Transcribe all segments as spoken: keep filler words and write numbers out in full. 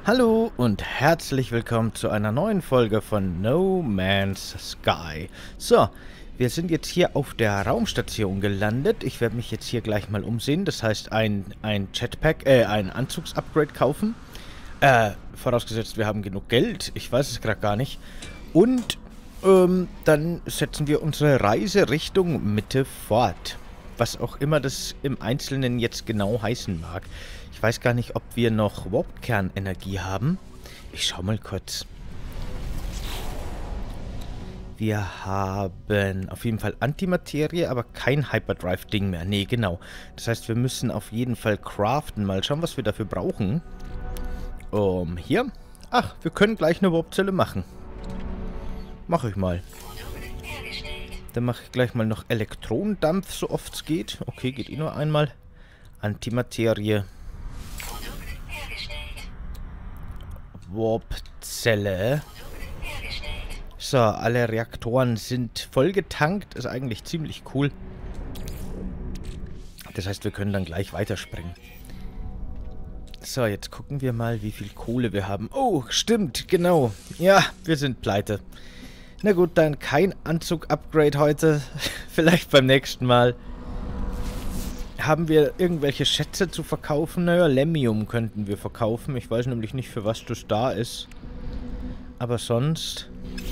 Hallo und herzlich willkommen zu einer neuen Folge von No Man's Sky. So, wir sind jetzt hier auf der Raumstation gelandet. Ich werde mich jetzt hier gleich mal umsehen. Das heißt, ein, ein Jetpack, äh, ein Anzugsupgrade kaufen. Äh, vorausgesetzt, wir haben genug Geld. Ich weiß es gerade gar nicht. Und, ähm, dann setzen wir unsere Reise Richtung Mitte fort. Was auch immer das im Einzelnen jetzt genau heißen mag. Ich weiß gar nicht, ob wir noch Warp-Kernenergie haben. Ich schau mal kurz. Wir haben auf jeden Fall Antimaterie, aber kein Hyperdrive-Ding mehr. Nee, genau. Das heißt, wir müssen auf jeden Fall craften. Mal schauen, was wir dafür brauchen. Um, hier. Ach, wir können gleich eine Warp-Zelle machen. Mach ich mal. Dann mache ich gleich mal noch Elektronendampf, so oft es geht. Okay, geht eh nur einmal. Antimaterie. Warp-Zelle. So, alle Reaktoren sind vollgetankt. Ist eigentlich ziemlich cool. Das heißt, wir können dann gleich weiterspringen. So, jetzt gucken wir mal, wie viel Kohle wir haben. Oh, stimmt, genau. Ja, wir sind pleite. Na gut, dann kein Anzug-Upgrade heute. Vielleicht beim nächsten Mal. Haben wir irgendwelche Schätze zu verkaufen? Naja, Lemium könnten wir verkaufen. Ich weiß nämlich nicht, für was das da ist. Aber sonst...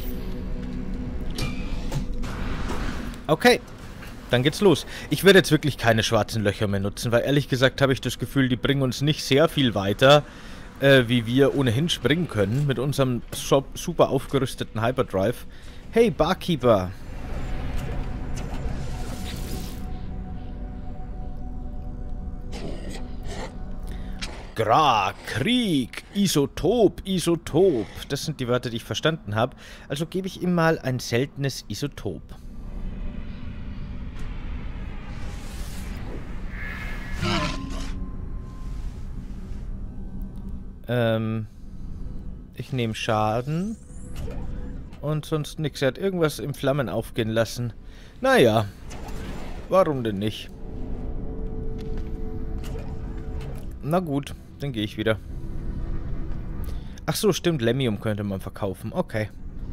Okay, dann geht's los. Ich werde jetzt wirklich keine schwarzen Löcher mehr nutzen, weil ehrlich gesagt habe ich das Gefühl, die bringen uns nicht sehr viel weiter, äh, wie wir ohnehin springen können mit unserem so super aufgerüsteten Hyperdrive. Hey, Barkeeper! Gra, Krieg, Isotop, Isotop. Das sind die Wörter, die ich verstanden habe. Also gebe ich ihm mal ein seltenes Isotop. Ähm, ich nehme Schaden. Und sonst nichts. Er hat irgendwas in Flammen aufgehen lassen. Naja, warum denn nicht? Na gut, dann gehe ich wieder. Ach so, stimmt, Lemium könnte man verkaufen. Okay.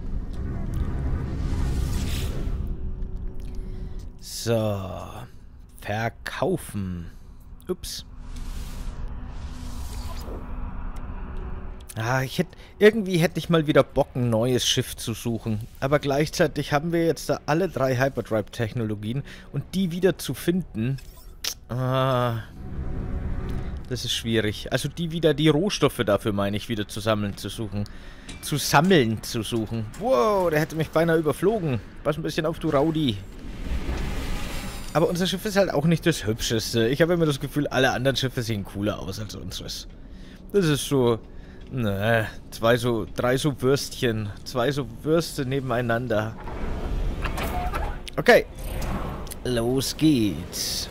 So. Verkaufen. Ups. Ah, ich hätte... Irgendwie hätte ich mal wieder Bock, ein neues Schiff zu suchen. Aber gleichzeitig haben wir jetzt da alle drei Hyperdrive-Technologien. Und die wieder zu finden... Ah... Das ist schwierig. Also die wieder, die Rohstoffe dafür, meine ich, wieder zu sammeln, zu suchen. Zu sammeln, zu suchen. Wow, der hätte mich beinahe überflogen. Pass ein bisschen auf, du Rowdy. Aber unser Schiff ist halt auch nicht das Hübscheste. Ich habe immer das Gefühl, alle anderen Schiffe sehen cooler aus als unseres. Das ist so... Ne, zwei so... Drei so Würstchen. Zwei so Würste nebeneinander. Okay. Los geht's.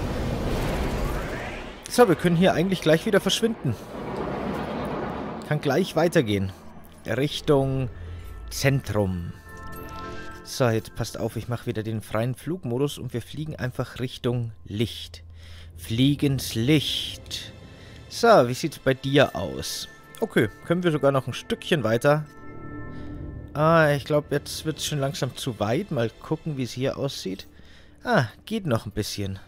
So, wir können hier eigentlich gleich wieder verschwinden. Kann gleich weitergehen. Richtung Zentrum. So, jetzt passt auf, ich mache wieder den freien Flugmodus und wir fliegen einfach Richtung Licht. Fliegens Licht. So, wie sieht es bei dir aus? Okay, können wir sogar noch ein Stückchen weiter. Ah, ich glaube, jetzt wird es schon langsam zu weit. Mal gucken, wie es hier aussieht. Ah, geht noch ein bisschen.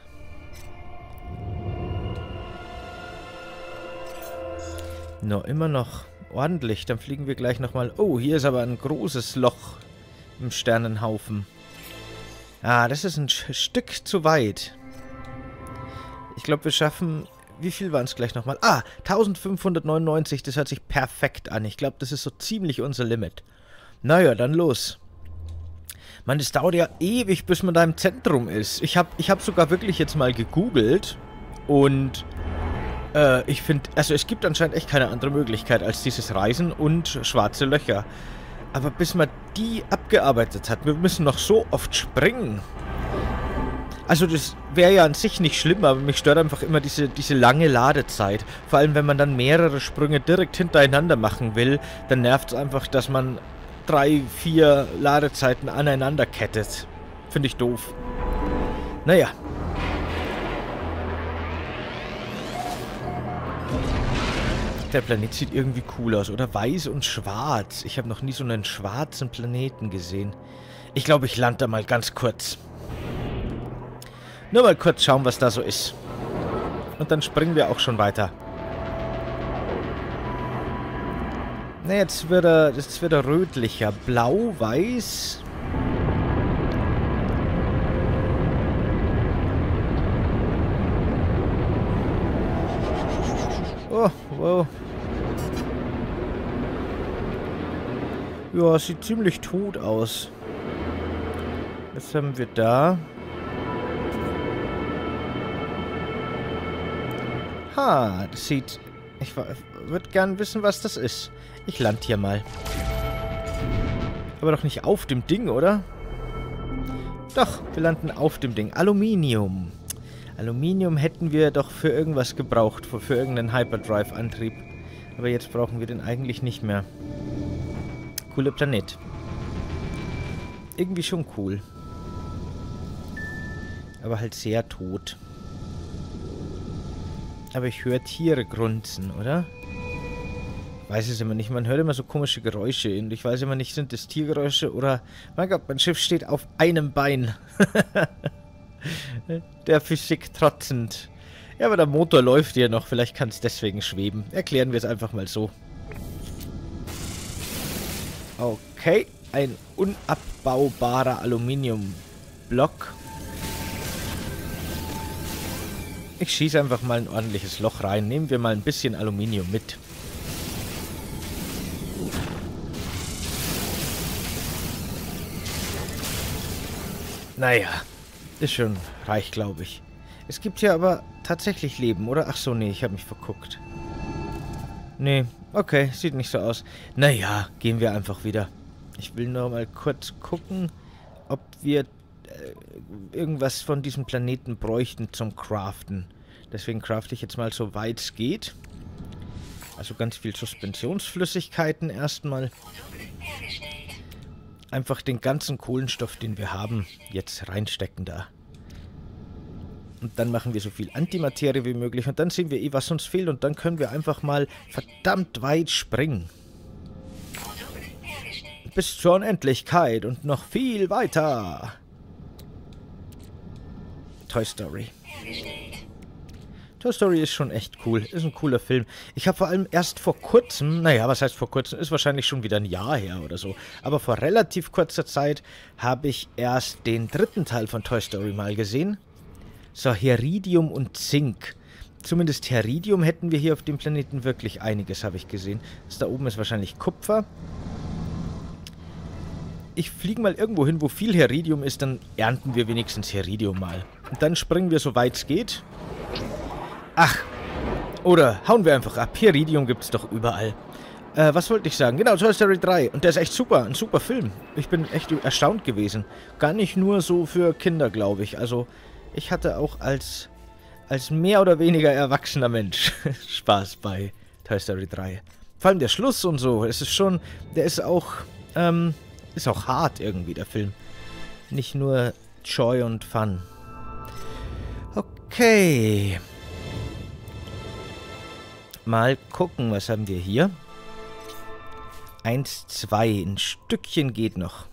No, immer noch ordentlich. Dann fliegen wir gleich nochmal... Oh, hier ist aber ein großes Loch im Sternenhaufen. Ah, das ist ein Stück zu weit. Ich glaube, wir schaffen... Wie viel waren es gleich nochmal? Ah, eintausendfünfhundertneunundneunzig. Das hört sich perfekt an. Ich glaube, das ist so ziemlich unser Limit. Naja, dann los. Mann, es dauert ja ewig, bis man da im Zentrum ist. Ich habe ich hab sogar wirklich jetzt mal gegoogelt. Und... Äh, ich finde, also es gibt anscheinend echt keine andere Möglichkeit als dieses Reisen und schwarze Löcher. Aber bis man die abgearbeitet hat, wir müssen noch so oft springen. Also das wäre ja an sich nicht schlimm, aber mich stört einfach immer diese, diese lange Ladezeit. Vor allem, wenn man dann mehrere Sprünge direkt hintereinander machen will, dann nervt es einfach, dass man drei, vier Ladezeiten aneinander kettet. Finde ich doof. Naja. Der Planet sieht irgendwie cool aus, oder? Weiß und schwarz. Ich habe noch nie so einen schwarzen Planeten gesehen. Ich glaube, ich lande da mal ganz kurz. Nur mal kurz schauen, was da so ist. Und dann springen wir auch schon weiter. Na, jetzt wird er, jetzt wird er rötlicher. Blau, weiß. Oh, wow. Ja, sieht ziemlich tot aus. Was haben wir da? Ha, das sieht... Ich würde gern wissen, was das ist. Ich lande hier mal. Aber doch nicht auf dem Ding, oder? Doch, wir landen auf dem Ding. Aluminium. Aluminium hätten wir doch für irgendwas gebraucht. Für, für irgendeinen Hyperdrive-Antrieb. Aber jetzt brauchen wir den eigentlich nicht mehr. Cooler Planet. Irgendwie schon cool. Aber halt sehr tot. Aber ich höre Tiere grunzen, oder? Ich weiß es immer nicht. Man hört immer so komische Geräusche. Und ich weiß immer nicht, sind das Tiergeräusche oder... Mein Gott, mein Schiff steht auf einem Bein. Der Physik trotzend. Ja, aber der Motor läuft ja noch. Vielleicht kann es deswegen schweben. Erklären wir es einfach mal so. Okay. Ein unabbaubarer Aluminiumblock. Ich schieße einfach mal ein ordentliches Loch rein. Nehmen wir mal ein bisschen Aluminium mit. Naja, ist schon reich, glaube ich. Es gibt hier aber tatsächlich Leben, oder? Ach so, nee, ich habe mich verguckt. Nee, okay, sieht nicht so aus. Naja, gehen wir einfach wieder. Ich will nur mal kurz gucken, ob wir... irgendwas von diesem Planeten bräuchten zum Craften. Deswegen crafte ich jetzt mal so weit es geht. Also ganz viel Suspensionsflüssigkeiten erstmal. Einfach den ganzen Kohlenstoff, den wir haben, jetzt reinstecken da. Und dann machen wir so viel Antimaterie wie möglich. Und dann sehen wir eh, was uns fehlt. Und dann können wir einfach mal verdammt weit springen. Bis zur Unendlichkeit und noch viel weiter. Toy Story. Toy Story ist schon echt cool. Ist ein cooler Film. Ich habe vor allem erst vor kurzem, naja, was heißt vor kurzem, ist wahrscheinlich schon wieder ein Jahr her oder so, aber vor relativ kurzer Zeit habe ich erst den dritten Teil von Toy Story mal gesehen. So, Heridium und Zink. Zumindest Heridium hätten wir hier auf dem Planeten wirklich einiges, habe ich gesehen. Das da oben ist wahrscheinlich Kupfer. Ich fliege mal irgendwo hin, wo viel Heridium ist, dann ernten wir wenigstens Heridium mal. Und dann springen wir, so weit es geht. Ach, oder hauen wir einfach ab. Heridium gibt es doch überall. Äh, was wollte ich sagen? Genau, Toy Story drei. Und der ist echt super, ein super Film. Ich bin echt erstaunt gewesen. Gar nicht nur so für Kinder, glaube ich. Also, ich hatte auch als, als mehr oder weniger erwachsener Mensch Spaß bei Toy Story drei. Vor allem der Schluss und so. Es ist schon, der ist auch, ähm... ist auch hart irgendwie, der Film. Nicht nur Joy und Fun. Okay. Mal gucken, was haben wir hier? Eins, zwei. Ein Stückchen geht noch.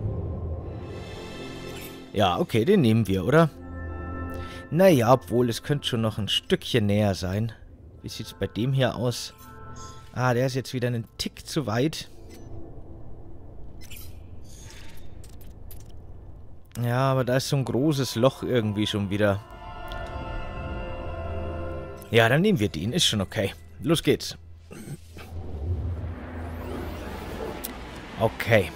Ja, okay, den nehmen wir, oder? Naja, obwohl, es könnte schon noch ein Stückchen näher sein. Wie sieht es bei dem hier aus? Ah, der ist jetzt wieder einen Tick zu weit. Ja, aber da ist so ein großes Loch irgendwie schon wieder. Ja, dann nehmen wir den. Ist schon okay. Los geht's. Okay.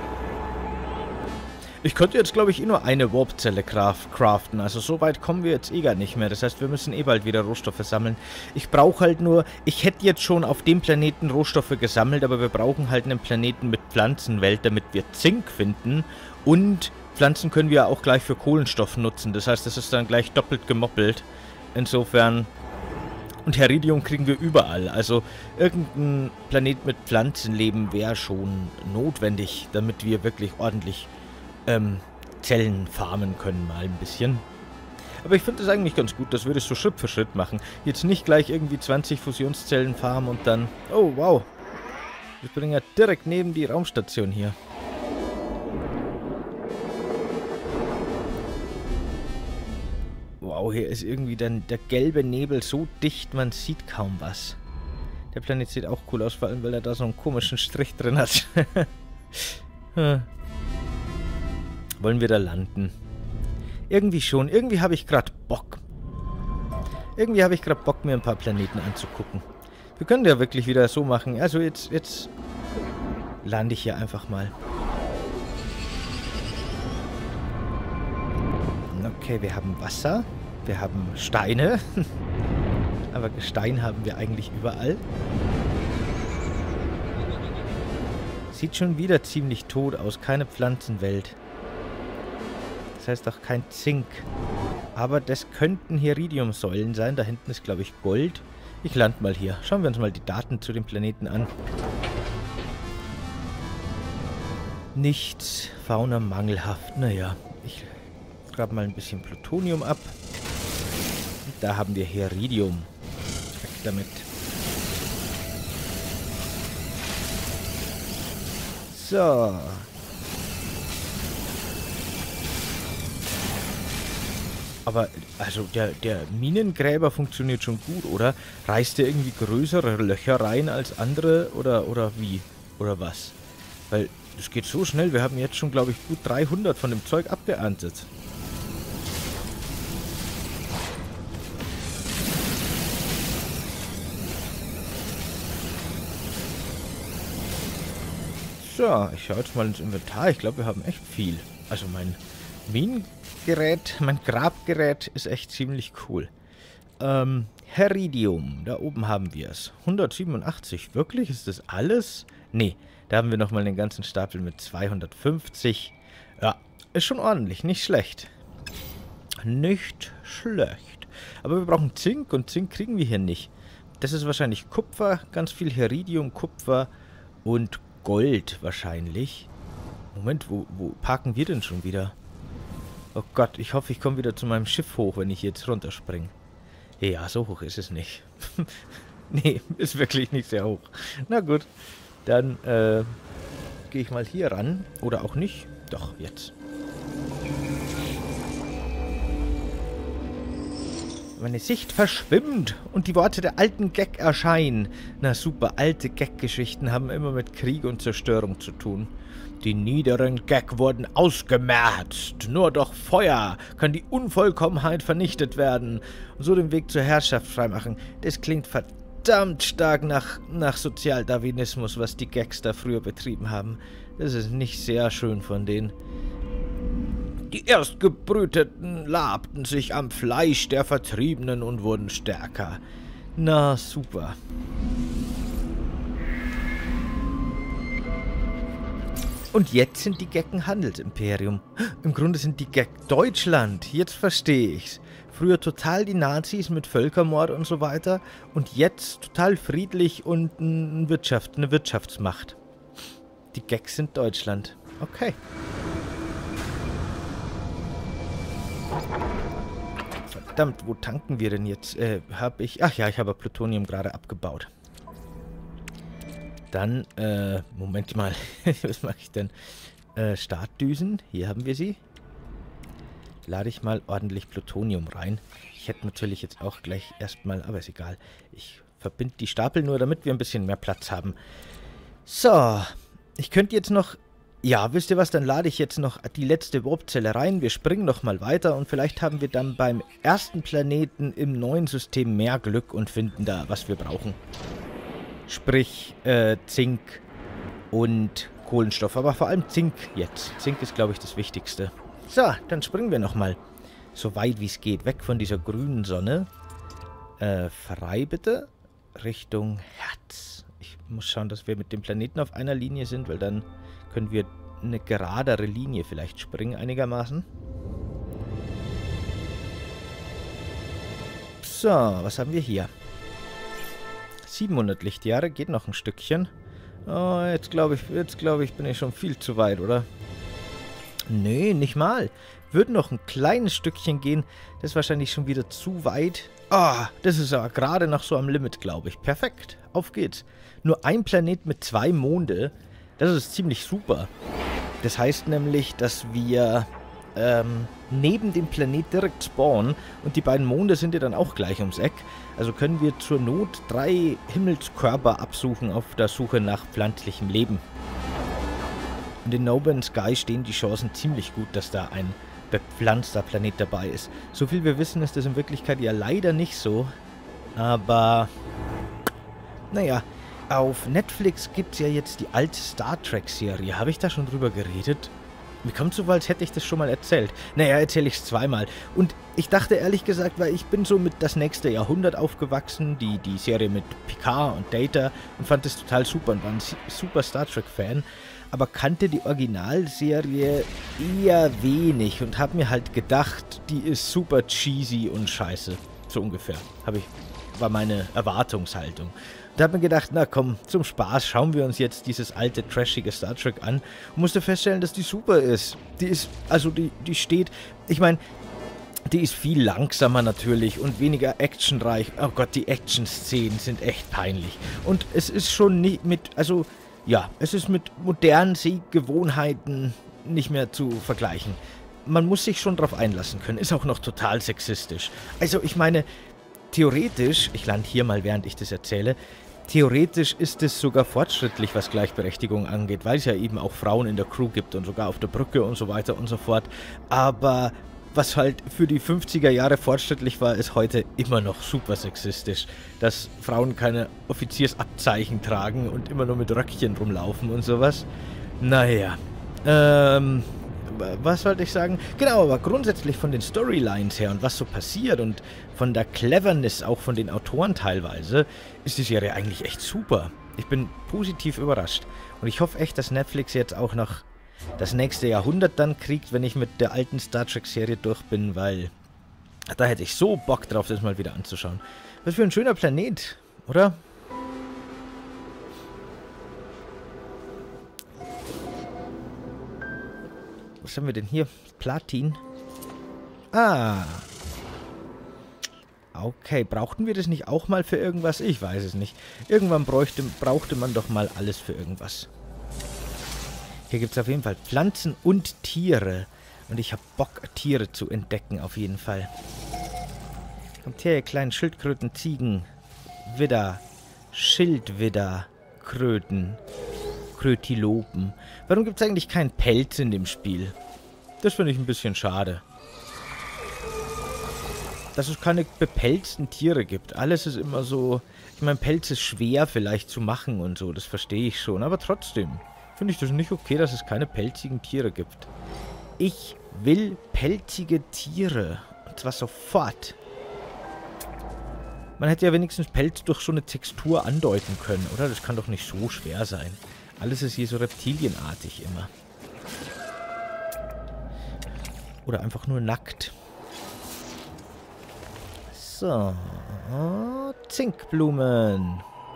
Ich könnte jetzt, glaube ich, eh nur eine Warp-Zelle craften. Also so weit kommen wir jetzt eh gar nicht mehr. Das heißt, wir müssen eh bald wieder Rohstoffe sammeln. Ich brauche halt nur... Ich hätte jetzt schon auf dem Planeten Rohstoffe gesammelt, aber wir brauchen halt einen Planeten mit Pflanzenwelt, damit wir Zink finden. Und Pflanzen können wir auch gleich für Kohlenstoff nutzen. Das heißt, das ist dann gleich doppelt gemoppelt. Insofern... Und Heridium kriegen wir überall. Also irgendein Planet mit Pflanzenleben wäre schon notwendig, damit wir wirklich ordentlich ähm, Zellen farmen können mal ein bisschen. Aber ich finde es eigentlich ganz gut, dass wir das so Schritt für Schritt machen. Jetzt nicht gleich irgendwie zwanzig Fusionszellen farmen und dann... Oh, wow. Wir springen ja direkt neben die Raumstation hier. Wow, hier ist irgendwie dann der gelbe Nebel so dicht, man sieht kaum was. Der Planet sieht auch cool aus, vor allem, weil er da so einen komischen Strich drin hat. Wollen wir da landen? Irgendwie schon. Irgendwie habe ich gerade Bock. Irgendwie habe ich gerade Bock, mir ein paar Planeten anzugucken. Wir können ja wirklich wieder so machen. Also jetzt, jetzt lande ich hier einfach mal. Okay, wir haben Wasser. Wir haben Steine. Aber Gestein haben wir eigentlich überall. Sieht schon wieder ziemlich tot aus. Keine Pflanzenwelt. Das heißt auch kein Zink. Aber das könnten hier Iridiumsäulen sein. Da hinten ist, glaube ich, Gold. Ich lande mal hier. Schauen wir uns mal die Daten zu dem Planeten an. Nichts. Fauna mangelhaft. Naja, ich grabe mal ein bisschen Plutonium ab. Und da haben wir Iridium. Weg damit. So. Aber, also, der, der Minengräber funktioniert schon gut, oder? Reißt der irgendwie größere Löcher rein als andere? Oder, oder wie? Oder was? Weil, das geht so schnell. Wir haben jetzt schon, glaube ich, gut dreihundert von dem Zeug abgeerntet. So, ich schaue jetzt mal ins Inventar. Ich glaube, wir haben echt viel. Also, mein Minengerät, mein Grabgerät ist echt ziemlich cool. Ähm, Heridium, da oben haben wir es. hundertsiebenundachtzig, wirklich? Ist das alles? Nee, da haben wir nochmal den ganzen Stapel mit zweihundertfünfzig. Ja, ist schon ordentlich, nicht schlecht. Nicht schlecht. Aber wir brauchen Zink und Zink kriegen wir hier nicht. Das ist wahrscheinlich Kupfer, ganz viel Heridium, Kupfer und Gold wahrscheinlich. Moment, wo, wo parken wir denn schon wieder? Oh Gott, ich hoffe, ich komme wieder zu meinem Schiff hoch, wenn ich jetzt runterspringe. Ja, so hoch ist es nicht. Nee, ist wirklich nicht sehr hoch. Na gut, dann äh, gehe ich mal hier ran. Oder auch nicht. Doch, jetzt. Meine Sicht verschwimmt und die Worte der alten Gag erscheinen. Na super, alte Gag-Geschichten haben immer mit Krieg und Zerstörung zu tun. Die niederen Gag wurden ausgemerzt. Nur durch Feuer kann die Unvollkommenheit vernichtet werden und so den Weg zur Herrschaft freimachen. Das klingt verdammt stark nach, nach Sozialdarwinismus, was die Gags da früher betrieben haben. Das ist nicht sehr schön von denen. Die Erstgebrüteten labten sich am Fleisch der Vertriebenen und wurden stärker. Na, super. Und jetzt sind die Gag ein Handelsimperium. Im Grunde sind die Gag Deutschland. Jetzt verstehe ich's. Früher total die Nazis mit Völkermord und so weiter. Und jetzt total friedlich und eine Wirtschaft, eine Wirtschaftsmacht. Die Gags sind Deutschland. Okay. Verdammt, wo tanken wir denn jetzt? Äh, habe ich... Ach ja, ich habe Plutonium gerade abgebaut. Dann, äh, Moment mal. Was mache ich denn? Äh, Startdüsen. Hier haben wir sie. Lade ich mal ordentlich Plutonium rein. Ich hätte natürlich jetzt auch gleich erstmal... Aber ist egal. Ich verbinde die Stapel nur, damit wir ein bisschen mehr Platz haben. So. Ich könnte jetzt noch... Ja, wisst ihr was? Dann lade ich jetzt noch die letzte Warpzelle rein. Wir springen noch mal weiter und vielleicht haben wir dann beim ersten Planeten im neuen System mehr Glück und finden da, was wir brauchen. Sprich, äh, Zink und Kohlenstoff. Aber vor allem Zink jetzt. Zink ist, glaube ich, das Wichtigste. So, dann springen wir nochmal. So weit wie es geht. Weg von dieser grünen Sonne. Äh, frei bitte. Richtung Herz. Ich muss schauen, dass wir mit dem Planeten auf einer Linie sind, weil dann können wir eine geradere Linie vielleicht springen einigermaßen. So, was haben wir hier? siebenhundert Lichtjahre, geht noch ein Stückchen. Oh, jetzt glaube ich, jetzt glaube ich, bin ich schon viel zu weit, oder? Nee, nicht mal. Würden noch ein kleines Stückchen gehen. Das ist wahrscheinlich schon wieder zu weit. Ah, das ist aber gerade noch so am Limit, glaube ich. Perfekt. Auf geht's. Nur ein Planet mit zwei Monde. Das ist ziemlich super. Das heißt nämlich, dass wir ähm, neben dem Planet direkt spawnen. Und die beiden Monde sind ja dann auch gleich ums Eck. Also können wir zur Not drei Himmelskörper absuchen auf der Suche nach pflanzlichem Leben. Und in No Man's Sky stehen die Chancen ziemlich gut, dass da ein bepflanzter Planet dabei ist. So viel wir wissen, ist das in Wirklichkeit ja leider nicht so. Aber, naja, auf Netflix gibt es ja jetzt die alte Star Trek-Serie. Habe ich da schon drüber geredet? Mir kommt so, als hätte ich das schon mal erzählt. Naja, erzähle ich es zweimal. Und ich dachte ehrlich gesagt, weil ich bin so mit das nächste Jahrhundert aufgewachsen, die, die Serie mit Picard und Data, und fand das total super und war ein super Star Trek-Fan, aber kannte die Originalserie eher wenig und habe mir halt gedacht, die ist super cheesy und scheiße. So ungefähr. Habe ich, war meine Erwartungshaltung. Da habe ich mir gedacht, na komm, zum Spaß schauen wir uns jetzt dieses alte, trashige Star Trek an und musste feststellen, dass die super ist. Die ist, also die, die steht, ich meine, die ist viel langsamer natürlich und weniger actionreich. Oh Gott, die Action-Szenen sind echt peinlich. Und es ist schon nicht mit, also, ja, es ist mit modernen Sehgewohnheiten nicht mehr zu vergleichen. Man muss sich schon drauf einlassen können. Ist auch noch total sexistisch. Also, ich meine, theoretisch, ich lande hier mal, während ich das erzähle, theoretisch ist es sogar fortschrittlich, was Gleichberechtigung angeht, weil es ja eben auch Frauen in der Crew gibt und sogar auf der Brücke und so weiter und so fort. Aber was halt für die fünfziger Jahre fortschrittlich war, ist heute immer noch super sexistisch. Dass Frauen keine Offiziersabzeichen tragen und immer nur mit Röckchen rumlaufen und sowas. Naja, ähm... was wollte ich sagen? Genau, aber grundsätzlich von den Storylines her und was so passiert und von der Cleverness auch von den Autoren teilweise, ist die Serie eigentlich echt super. Ich bin positiv überrascht. Und ich hoffe echt, dass Netflix jetzt auch noch das nächste Jahrhundert dann kriegt, wenn ich mit der alten Star Trek-Serie durch bin, weil da hätte ich so Bock drauf, das mal wieder anzuschauen. Was für ein schöner Planet, oder? Was haben wir denn hier? Platin. Ah. Okay, brauchten wir das nicht auch mal für irgendwas? Ich weiß es nicht. Irgendwann bräuchte, brauchte man doch mal alles für irgendwas. Hier gibt es auf jeden Fall Pflanzen und Tiere. Und ich habe Bock, Tiere zu entdecken, auf jeden Fall. Kommt her, ihr kleinen Schildkröten, Ziegen, Widder, Schildwidder, Kröten. Krötilopen. Warum gibt es eigentlich keinen Pelz in dem Spiel? Das finde ich ein bisschen schade. Dass es keine bepelzten Tiere gibt. Alles ist immer so... Ich meine, Pelz ist schwer vielleicht zu machen und so. Das verstehe ich schon. Aber trotzdem finde ich das nicht okay, dass es keine pelzigen Tiere gibt. Ich will pelzige Tiere. Und zwar sofort. Man hätte ja wenigstens Pelz durch so eine Textur andeuten können, oder? Das kann doch nicht so schwer sein. Alles ist hier so reptilienartig immer. Oder einfach nur nackt. So. Zinkblumen.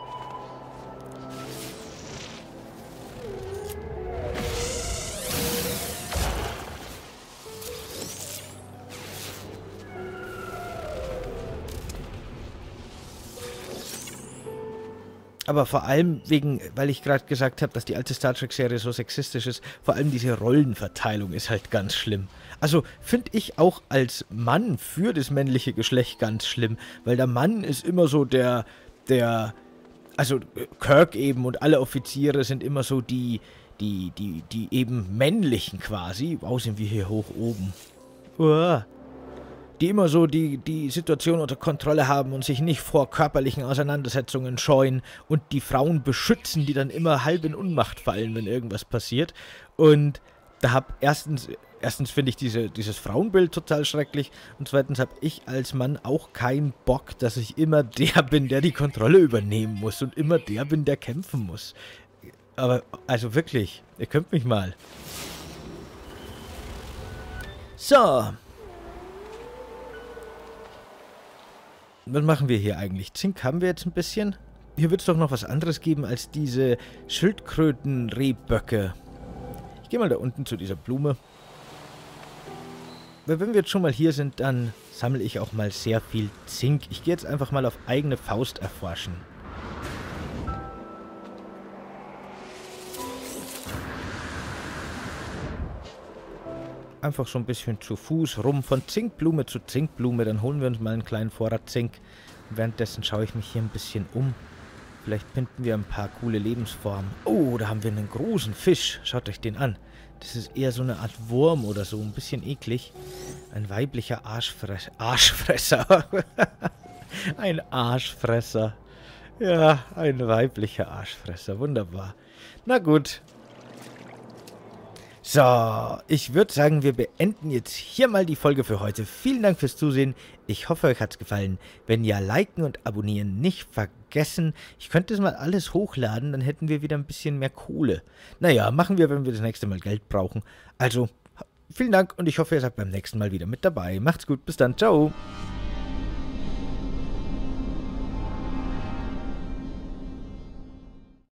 Aber vor allem wegen, weil ich gerade gesagt habe, dass die alte Star Trek-Serie so sexistisch ist, vor allem diese Rollenverteilung ist halt ganz schlimm. Also finde ich auch als Mann für das männliche Geschlecht ganz schlimm, weil der Mann ist immer so der, der, also Kirk eben und alle Offiziere sind immer so die, die, die, die eben männlichen quasi. Wow, sind wir hier hoch oben. Uah. Die immer so die, die Situation unter Kontrolle haben und sich nicht vor körperlichen Auseinandersetzungen scheuen und die Frauen beschützen, die dann immer halb in Unmacht fallen, wenn irgendwas passiert. Und da hab erstens, erstens finde ich diese, dieses Frauenbild total schrecklich und zweitens habe ich als Mann auch keinen Bock, dass ich immer der bin, der die Kontrolle übernehmen muss und immer der bin, der kämpfen muss. Aber, also wirklich, ihr könnt mich mal. So. Was machen wir hier eigentlich? Zink haben wir jetzt ein bisschen. Hier wird es doch noch was anderes geben als diese Schildkröten-Rehböcke. Ich gehe mal da unten zu dieser Blume. wenn wir jetzt schon mal hier sind, dann sammle ich auch mal sehr viel Zink. Ich gehe jetzt einfach mal auf eigene Faust erforschen. Einfach so ein bisschen zu Fuß rum, von Zinkblume zu Zinkblume. Dann holen wir uns mal einen kleinen Vorrat Zink. Währenddessen schaue ich mich hier ein bisschen um. Vielleicht finden wir ein paar coole Lebensformen. Oh, da haben wir einen großen Fisch. Schaut euch den an. Das ist eher so eine Art Wurm oder so. Ein bisschen eklig. Ein weiblicher Arschfres Arschfresser. Ein Arschfresser. Ja, ein weiblicher Arschfresser. Wunderbar. Na gut. So, ich würde sagen, wir beenden jetzt hier mal die Folge für heute. Vielen Dank fürs Zusehen. Ich hoffe, euch hat es gefallen. Wenn ja, liken und abonnieren nicht vergessen. Ich könnte es mal alles hochladen, dann hätten wir wieder ein bisschen mehr Kohle. Naja, machen wir, wenn wir das nächste Mal Geld brauchen. Also, vielen Dank und ich hoffe, ihr seid beim nächsten Mal wieder mit dabei. Macht's gut, bis dann, ciao.